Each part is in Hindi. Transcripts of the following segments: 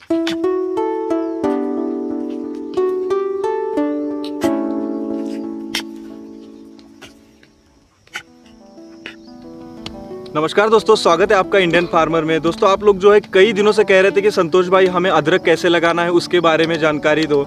नमस्कार दोस्तों, स्वागत है आपका इंडियन फार्मर में। दोस्तों आप लोग जो है कई दिनों से कह रहे थे कि संतोष भाई हमें अदरक कैसे लगाना है उसके बारे में जानकारी दो।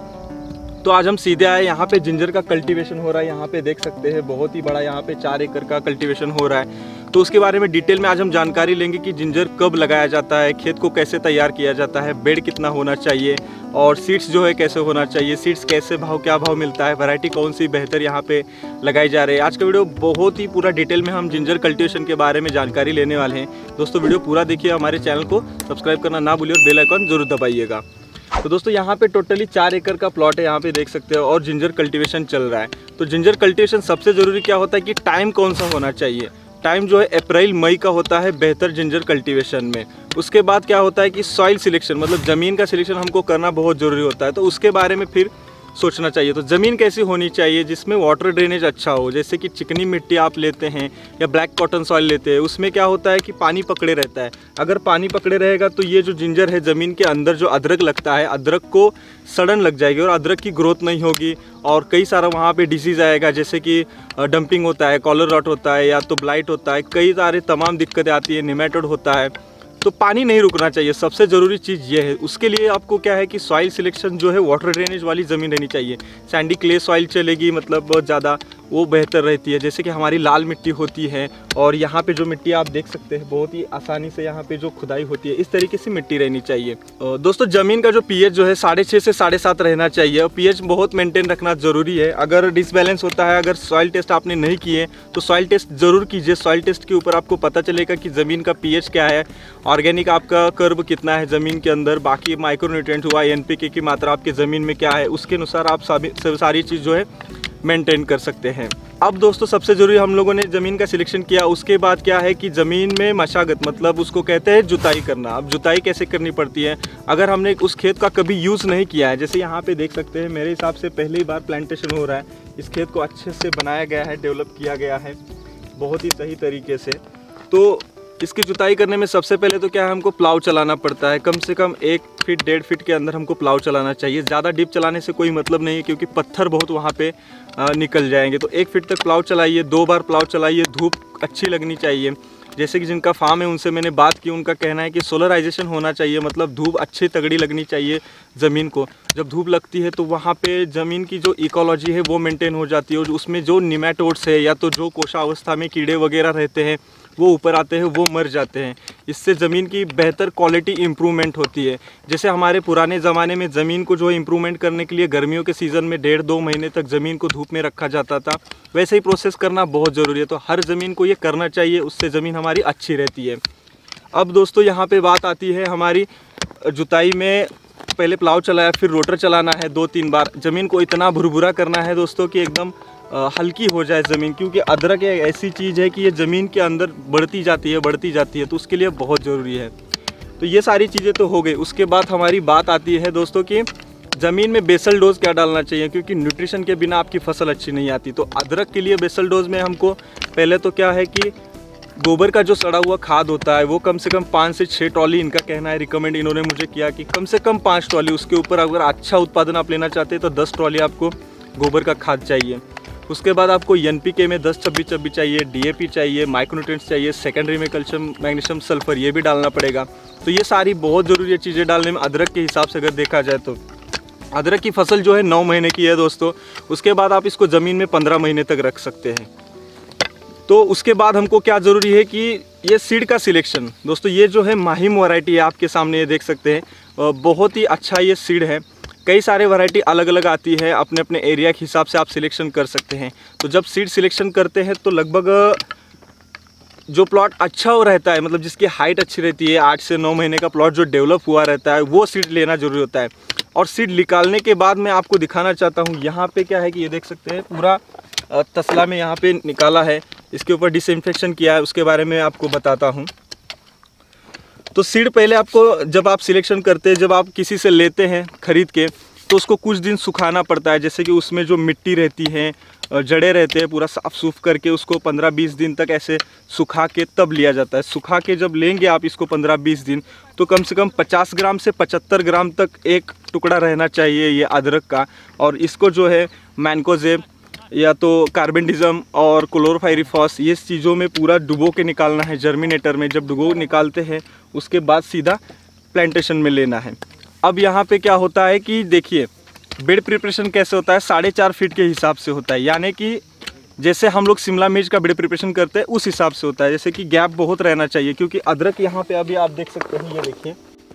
तो आज हम सीधे आए, यहाँ पे जिंजर का कल्टीवेशन हो रहा है। यहाँ पे देख सकते हैं बहुत ही बड़ा यहाँ पे 4 एकड़ का कल्टीवेशन हो रहा है। तो उसके बारे में डिटेल में आज हम जानकारी लेंगे कि जिंजर कब लगाया जाता है, खेत को कैसे तैयार किया जाता है, बेड कितना होना चाहिए और सीड्स जो है कैसे होना चाहिए, सीड्स कैसे क्या भाव मिलता है, वैरायटी कौन सी बेहतर यहाँ पे लगाई जा रही है। आज का वीडियो बहुत ही पूरा डिटेल में हम जिंजर कल्टीवेशन के बारे में जानकारी लेने वाले हैं। दोस्तों वीडियो पूरा देखिए, हमारे चैनल को सब्सक्राइब करना ना भूलिए और बेल आइकन जरूर दबाइएगा। तो दोस्तों यहाँ पे टोटली 4 एकड़ का प्लॉट है, यहाँ पे देख सकते हो, और जिंजर कल्टीवेशन चल रहा है। तो जिंजर कल्टीवेशन सबसे ज़रूरी क्या होता है कि टाइम कौन सा होना चाहिए। टाइम जो है अप्रैल मई का होता है बेहतर जिंजर कल्टीवेशन में। उसके बाद क्या होता है कि सॉइल सिलेक्शन, मतलब ज़मीन का सिलेक्शन हमको करना बहुत ज़रूरी होता है। तो उसके बारे में फिर सोचना चाहिए। तो ज़मीन कैसी होनी चाहिए जिसमें वाटर ड्रेनेज अच्छा हो, जैसे कि चिकनी मिट्टी आप लेते हैं या ब्लैक कॉटन सॉइल लेते हैं, उसमें क्या होता है कि पानी पकड़े रहता है। अगर पानी पकड़े रहेगा तो ये जो जिंजर है, ज़मीन के अंदर जो अदरक लगता है, अदरक को सड़न लग जाएगी और अदरक की ग्रोथ नहीं होगी और कई सारा वहाँ पे डिसीज़ आएगा, जैसे कि डंपिंग होता है, कॉलर रॉट होता है या तो ब्लाइट होता है, कई सारे तमाम दिक्कतें आती है, निमेटोड होता है। तो पानी नहीं रुकना चाहिए, सबसे ज़रूरी चीज़ ये है। उसके लिए आपको क्या है कि सॉइल सिलेक्शन जो है वाटर ड्रेनेज वाली ज़मीन रहनी चाहिए। सैंडी क्ले सॉइल चलेगी, मतलब बहुत ज़्यादा वो बेहतर रहती है। जैसे कि हमारी लाल मिट्टी होती है और यहाँ पे जो मिट्टी आप देख सकते हैं बहुत ही आसानी से यहाँ पे जो खुदाई होती है, इस तरीके से मिट्टी रहनी चाहिए। दोस्तों ज़मीन का जो पीएच जो है 6.5 से 7.5 रहना चाहिए और पीएच बहुत मेंटेन रखना ज़रूरी है। अगर डिसबैलेंस होता है, अगर सॉइल टेस्ट आपने नहीं किए तो सॉइल टेस्ट ज़रूर कीजिए। सॉइल टेस्ट के ऊपर आपको पता चलेगा कि ज़मीन का पीएच क्या है, ऑर्गेनिक आपका कर्व कितना है ज़मीन के अंदर, बाकी माइक्रोन्यूट्रिएंट हुआ, एनपीके की मात्रा आपकी ज़मीन में क्या है, उसके अनुसार आप सारी चीज़ जो है मेंटेन कर सकते हैं। अब दोस्तों सबसे ज़रूरी, हम लोगों ने ज़मीन का सिलेक्शन किया, उसके बाद क्या है कि ज़मीन में मशागत, मतलब उसको कहते हैं जुताई करना। अब जुताई कैसे करनी पड़ती है अगर हमने उस खेत का कभी यूज़ नहीं किया है। जैसे यहाँ पे देख सकते हैं, मेरे हिसाब से पहली बार प्लांटेशन हो रहा है। इस खेत को अच्छे से बनाया गया है, डेवलप किया गया है बहुत ही सही तरीके से। तो इसकी जुताई करने में सबसे पहले तो क्या है, हमको प्लाव चलाना पड़ता है। कम से कम 1 फीट 1.5 फीट के अंदर हमको प्लाव चलाना चाहिए। ज़्यादा डीप चलाने से कोई मतलब नहीं है क्योंकि पत्थर बहुत वहाँ पे निकल जाएंगे। तो 1 फीट तक प्लाव चलाइए, 2 बार प्लाव चलाइए। धूप अच्छी लगनी चाहिए। जैसे कि जिनका फार्म है उनसे मैंने बात की, उनका कहना है कि सोलराइजेशन होना चाहिए, मतलब धूप अच्छी तगड़ी लगनी चाहिए ज़मीन को। जब धूप लगती है तो वहाँ पे ज़मीन की जो इकोलॉजी है वो मेंटेन हो जाती है और उसमें जो निमेटोड्स है या तो जो कोशावस्था में कीड़े वगैरह रहते हैं वो ऊपर आते हैं, वो मर जाते हैं। इससे ज़मीन की बेहतर क्वालिटी इम्प्रूवमेंट होती है। जैसे हमारे पुराने ज़माने में ज़मीन को जो है इम्प्रूवमेंट करने के लिए गर्मियों के सीज़न में 1.5-2 महीने तक ज़मीन को धूप में रखा जाता था, वैसे ही प्रोसेस करना बहुत ज़रूरी है। तो हर ज़मीन को ये करना चाहिए, उससे ज़मीन हमारी अच्छी रहती है। अब दोस्तों यहाँ पे बात आती है हमारी जुताई में। पहले प्लाव चलाया, फिर रोटर चलाना है 2-3 बार। ज़मीन को इतना भुरभुरा करना है दोस्तों कि एकदम हल्की हो जाए ज़मीन, क्योंकि अदरक एक ऐसी चीज़ है कि ये ज़मीन के अंदर बढ़ती जाती है, तो उसके लिए बहुत ज़रूरी है। तो ये सारी चीज़ें तो हो गई। उसके बाद हमारी बात आती है दोस्तों कि ज़मीन में बेसल डोज क्या डालना चाहिए, क्योंकि न्यूट्रिशन के बिना आपकी फसल अच्छी नहीं आती। तो अदरक के लिए बेसल डोज में हमको पहले तो क्या है कि गोबर का जो सड़ा हुआ खाद होता है वो कम से कम 5 से 6 ट्रॉली, इनका कहना है, रिकमेंड इन्होंने मुझे किया कि कम से कम 5 ट्रॉली। उसके ऊपर अगर अच्छा उत्पादन आप लेना चाहते हैं तो 10 ट्रॉली आपको गोबर का खाद चाहिए। उसके बाद आपको एनपीके में 10-26-26 चाहिए, डीएपी चाहिए, माइक्रोन्यूट्रिएंट्स चाहिए, सेकेंडरी में कैल्शियम, मैग्नीशियम, सल्फर, ये भी डालना पड़ेगा। तो ये सारी बहुत ज़रूरी चीज़ें डालने में। अदरक के हिसाब से अगर देखा जाए तो अदरक की फसल जो है 9 महीने की है दोस्तों। उसके बाद आप इसको ज़मीन में 15 महीने तक रख सकते हैं। तो उसके बाद हमको क्या ज़रूरी है कि ये सीड का सिलेक्शन। दोस्तों ये जो है माहिम वैरायटी है, आपके सामने ये देख सकते हैं, बहुत ही अच्छा ये सीड है। कई सारे वैरायटी अलग अलग आती है, अपने अपने एरिया के हिसाब से आप सिलेक्शन कर सकते हैं। तो जब सीड सिलेक्शन करते हैं तो लगभग जो प्लॉट अच्छा हो रहता है, मतलब जिसकी हाइट अच्छी रहती है, 8 से 9 महीने का प्लॉट जो डेवलप हुआ रहता है, वो सीड लेना जरूरी होता है। और सीड निकालने के बाद मैं आपको दिखाना चाहता हूँ, यहाँ पे क्या है कि ये देख सकते हैं पूरा तसला में यहाँ पे निकाला है, इसके ऊपर डिसइंफेक्शन किया है, उसके बारे में आपको बताता हूँ। तो सीड पहले आपको जब आप सिलेक्शन करते हैं, जब आप किसी से लेते हैं खरीद के, तो उसको कुछ दिन सुखाना पड़ता है। जैसे कि उसमें जो मिट्टी रहती है, जड़े रहते हैं, पूरा साफ सूफ करके उसको 15-20 दिन तक ऐसे सुखा के तब लिया जाता है। सुखा के जब लेंगे आप इसको 15-20 दिन, तो कम से कम 50 ग्राम से 75 ग्राम तक एक टुकड़ा रहना चाहिए ये अदरक का। और इसको जो है मैंकोजेब या तो कार्बेंडिज़म और क्लोरोफाइरिफॉस ये चीज़ों में पूरा डुबो के निकालना है जर्मिनेटर में। जब डुबो निकालते हैं उसके बाद सीधा प्लांटेशन में लेना है। अब यहाँ पे क्या होता है कि देखिए बेड प्रिपरेशन कैसे होता है, 4.5 फीट के हिसाब से होता है। यानी कि जैसे हम लोग शिमला मिर्च का बेड प्रिपरेशन करते हैं उस हिसाब से होता है। जैसे कि गैप बहुत रहना चाहिए, क्योंकि अदरक यहाँ पे अभी आप देख सकते हैं, ये देखिए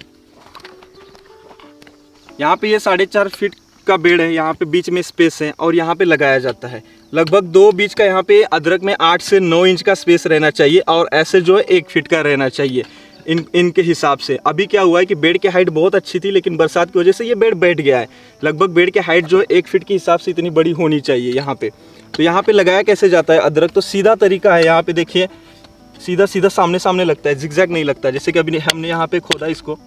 यहाँ पे ये 4.5 फीट का बेड है, यहाँ पे बीच में स्पेस है और यहाँ पे लगाया जाता है। लगभग 2 बीच का यहाँ पे अदरक में 8 से 9 इंच का स्पेस रहना चाहिए और ऐसे जो है 1 फीट का रहना चाहिए इनके हिसाब से। अभी क्या हुआ है कि बेड की हाइट बहुत अच्छी थी, लेकिन बरसात की वजह से ये बेड बैठ गया है। लगभग बेड की हाइट जो है 1 फीट के हिसाब से इतनी बड़ी होनी चाहिए यहाँ पे। तो यहाँ पे लगाया कैसे जाता है अदरक, तो सीधा तरीका है। यहाँ पे देखिए सीधा सीधा सामने सामने लगता है, जिगजैग नहीं लगता। जैसे कि अभी हमने यहाँ पे खोदा इसको।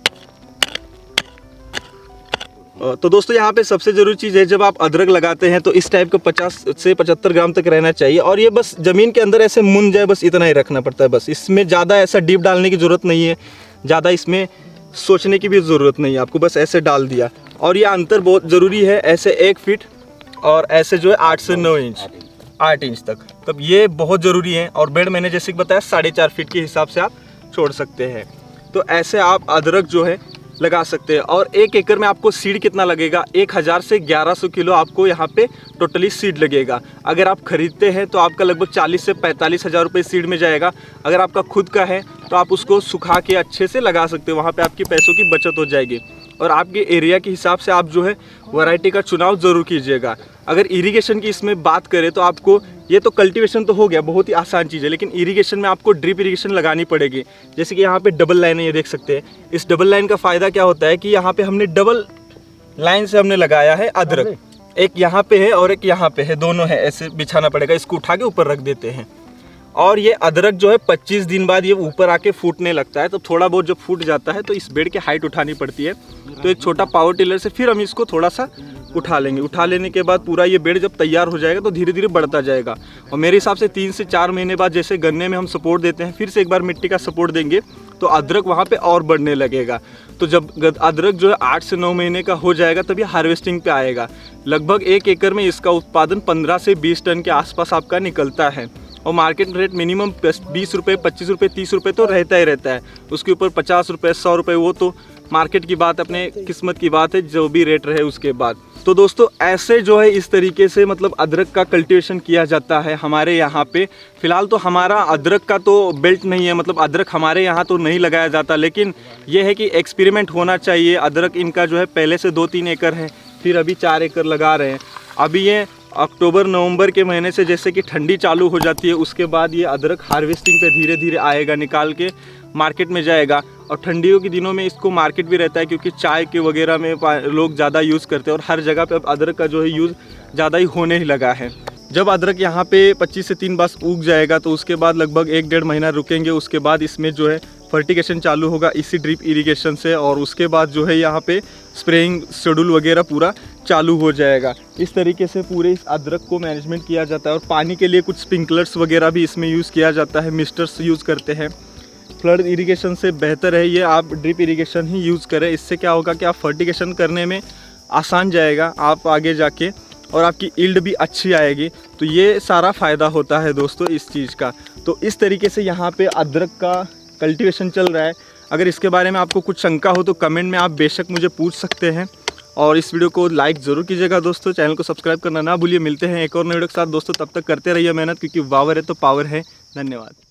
तो दोस्तों यहाँ पे सबसे ज़रूरी चीज़ है, जब आप अदरक लगाते हैं तो इस टाइप का 50 से 75 ग्राम तक रहना चाहिए। और ये बस ज़मीन के अंदर ऐसे मुन जाए, बस इतना ही रखना पड़ता है। बस इसमें ज़्यादा ऐसा डीप डालने की ज़रूरत नहीं है, ज़्यादा इसमें सोचने की भी ज़रूरत नहीं है आपको, बस ऐसे डाल दिया। और ये अंतर बहुत ज़रूरी है, ऐसे 1 फीट और ऐसे जो है 8 से 9 इंच 8 इंच तक, तब ये बहुत ज़रूरी है। और बेड मैंने जैसे कि बताया 4.5 फीट के हिसाब से आप छोड़ सकते हैं। तो ऐसे आप अदरक जो है लगा सकते हैं। और 1 एकड़ में आपको सीड कितना लगेगा, 1000 से 1100 किलो आपको यहाँ पे टोटली सीड लगेगा। अगर आप खरीदते हैं तो आपका लगभग 40 से 45 हज़ार रुपये सीड में जाएगा। अगर आपका खुद का है तो आप उसको सुखा के अच्छे से लगा सकते हो, वहाँ पे आपकी पैसों की बचत हो जाएगी। और आपके एरिया के हिसाब से आप जो है वैरायटी का चुनाव ज़रूर कीजिएगा। अगर इरिगेशन की इसमें बात करें तो आपको, ये तो कल्टीवेशन तो हो गया, बहुत ही आसान चीज़ है, लेकिन इरिगेशन में आपको ड्रिप इरिगेशन लगानी पड़ेगी। जैसे कि यहाँ पे डबल लाइन है, ये देख सकते हैं। इस डबल लाइन का फ़ायदा क्या होता है कि यहाँ पे हमने डबल लाइन से हमने लगाया है अदरक, एक यहाँ पे है और एक यहाँ पे है, दोनों है, ऐसे बिछाना पड़ेगा। इसको उठा के ऊपर रख देते हैं और ये अदरक जो है 25 दिन बाद ये ऊपर आके फूटने लगता है। तो थोड़ा बहुत जब फूट जाता है तो इस बेड की हाइट उठानी पड़ती है। तो एक छोटा पावर टिलर से फिर हम इसको थोड़ा सा उठा लेंगे। उठा लेने के बाद पूरा ये बेड जब तैयार हो जाएगा तो धीरे धीरे बढ़ता जाएगा। और मेरे हिसाब से 3 से 4 महीने बाद, जैसे गन्ने में हम सपोर्ट देते हैं, फिर से एक बार मिट्टी का सपोर्ट देंगे तो अदरक वहाँ पे और बढ़ने लगेगा। तो जब अदरक जो है 8 से 9 महीने का हो जाएगा तब ये हार्वेस्टिंग पे आएगा। लगभग 1 एकड़ में इसका उत्पादन 15 से 20 टन के आसपास आपका निकलता है। और मार्केट रेट मिनिमम 20 रुपये, 25 रुपये, 30 रुपये तो रहता ही रहता है। उसके ऊपर 50 रुपये, 100 रुपये, वो तो मार्केट की बात, अपने किस्मत की बात है, जो भी रेट रहे उसके बाद। तो दोस्तों ऐसे जो है इस तरीके से मतलब अदरक का कल्टीवेशन किया जाता है हमारे यहाँ पे। फ़िलहाल तो हमारा अदरक का तो बेल्ट नहीं है, मतलब अदरक हमारे यहाँ तो नहीं लगाया जाता, लेकिन ये है कि एक्सपेरिमेंट होना चाहिए। अदरक इनका जो है पहले से 2-3 एकड़ है, फिर अभी 4 एकड़ लगा रहे हैं। अभी ये अक्टूबर नवंबर के महीने से जैसे कि ठंडी चालू हो जाती है, उसके बाद ये अदरक हार्वेस्टिंग पे धीरे धीरे आएगा, निकाल के मार्केट में जाएगा। और ठंडियों के दिनों में इसको मार्केट भी रहता है, क्योंकि चाय के वगैरह में लोग ज़्यादा यूज़ करते हैं और हर जगह पे अब अदरक का जो है यूज़ ज़्यादा ही होने ही लगा है। जब अदरक यहाँ पे 25 से 3 बार उग जाएगा तो उसके बाद लगभग 1-1.5 महीना रुकेंगे। उसके बाद इसमें जो है फर्टिगेशन चालू होगा इसी ड्रिप इरिगेशन से, और उसके बाद जो है यहाँ पे स्प्रेइंग शेड्यूल वगैरह पूरा चालू हो जाएगा। इस तरीके से पूरे इस अदरक को मैनेजमेंट किया जाता है। और पानी के लिए कुछ स्प्रिंकलर्स वगैरह भी इसमें यूज़ किया जाता है, मिस्टर्स यूज़ करते हैं। फ्लड इरिगेशन से बेहतर है ये आप ड्रिप इरिगेशन ही यूज़ करें। इससे क्या होगा कि आप फर्टिगेशन करने में आसान जाएगा आप आगे जाके, और आपकी ईल्ड भी अच्छी आएगी। तो ये सारा फ़ायदा होता है दोस्तों इस चीज़ का। तो इस तरीके से यहाँ पे अदरक का कल्टीवेशन चल रहा है। अगर इसके बारे में आपको कुछ शंका हो तो कमेंट में आप बेशक मुझे पूछ सकते हैं। और इस वीडियो को लाइक ज़रूर कीजिएगा दोस्तों, चैनल को सब्सक्राइब करना ना भूलिए। मिलते हैं एक और नए वीडियो के साथ दोस्तों, तब तक करते रहिए मेहनत, क्योंकि वावर है तो पावर है। धन्यवाद।